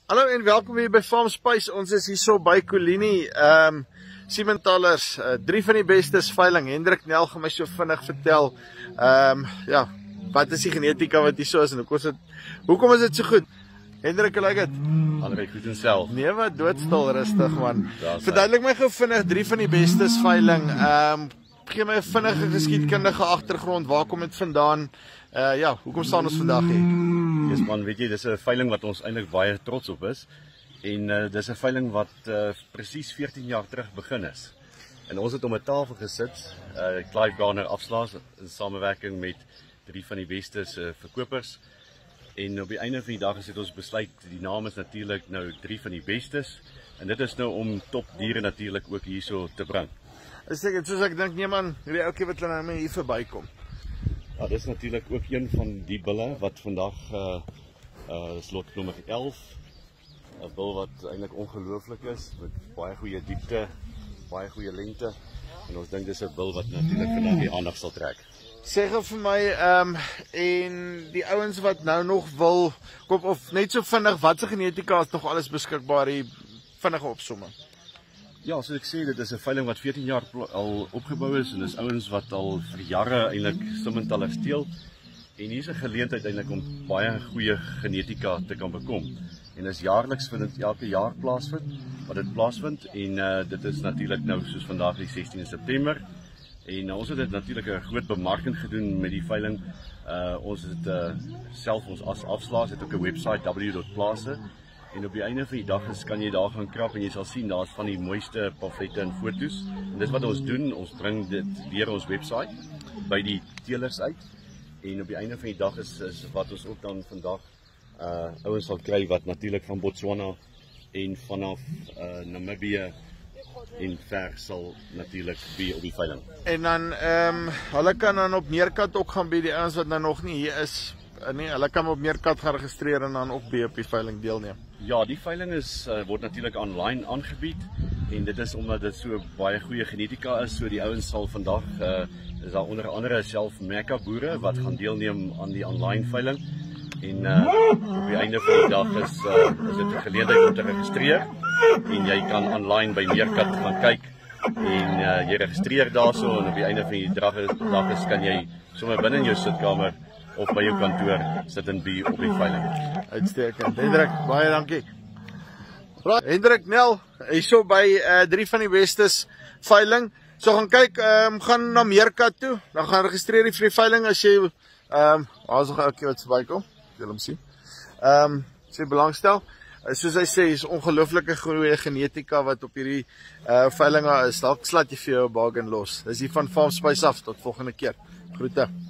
Hallo en welkom hier by Farm Spice. Ons is hier so by Colini, Siementaler's, 3 van die bestes veiling. Hendrik Nel gaan my so vinnig vertel, ja, wat is die genetika wat hier so is en hoekom is dit so goed? Hendrik, hoe lyk dit? Alre goed en self. Nee, wat doodstil rustig man. Ja, verduidelik my gou vinnig 3 van die bestes veiling. Gee my 'n vinnige geskiedkundige agtergrond. Waar kom dit vandaan? Ja, hoekom staan ons vandag hier? Yes man, weet jy, dis 'n veiling wat ons eintlik baie trots op is. En dis 'n veiling wat presies 14 jaar terug begin is. En ons het om 'n tafel gesit, Clive Garner afslaas in samewerking met 3 van die bestes verkopers. En op die einde van die dag het ons besluit, die naam is natuurlik nou 3 van die bestes. En dit is nou om topdiere natuurlik ook hierso te bring. Soos ek dink, nee man, hierdie ouetjie wat nou hier verbykom. Ja, dit is natuurlijk ook een van die bulle wat vandag slot nommer 11. 'n Bul wat eintlik ongelooflik is, met baie goeie diepte, baie goeie lengte. En ons dink dis 'n bul wat natuurlik vandag die aandag sal trek. Sê gou vir my, en die ouens wat nou nog wil kom, of net so vinnig, wat se genetika is nog alles beskikbaar, die vinnige opsomming? Ja, soos ek sê, dit is 'n veiling wat 14 jaar al opgebou is en dis ouens wat al vir jare eintlik Siementaler steel. En hier is 'n geleentheid eintlik om baie goeie genetika te kan bekom. En dis jaarliks vind dit elke jaar plaasvind en dit is natuurlik nou soos vandag die 16de September. En ons het dit natuurlik 'n groot bemarking gedoen met die veiling. Ons het self ons as afslaas het ook 'n webwerf w.plaase. En op die einde van die dag kan jy daar gaan krap en jy sal sien daar's van die mooiste pamflette en foto's. En dis wat ons doen, ons bring dit deur ons webwerf by die teelers uit. En op die einde van die dag is wat ons ook dan vandag ouens sal kry wat natuurlik van Botswana en vanaf Namibië en ver sal natuurlik be op die veiling. En dan hulle kan dan op Meerkat ook gaan by die ouens wat nou nog nie hier is. Nee, hulle kan op Meerkat gaan registreer en dan ook by op die veiling deelneem. Ja, die veiling word natuurlik online aangebied en dit is omdat dit so baie goeie genetika is. So die ouens sal vandag is daar onder andere self Mekka boere wat gaan deelneem aan die online veiling. En op die einde van die dag is dit 'n geleentheid om te registreer en jy kan online by Meerkat gaan kyk en jy registreer daarso en op die einde van die dag kan jy sommer binne in jou sitkamer of by jou kantoor sit en be op die veiling. Uitstekend. Hendrik, baie dankie. Hendrik Nel, hy's so by 3 van die bestes veiling. So gaan kyk, gaan na Meerkat toe, dan gaan registreer vir die veiling as jy daar's nog 'n ouetjie wat verbykom. Ek wil hom sien. As jy belangstel. Soos hy sê, is ongelooflike goeie genetika wat op hierdie veilinge is. Dalk slat jy vir jou 'n bargain los. Dis hier van Farm Spice af, tot volgende keer. Groete.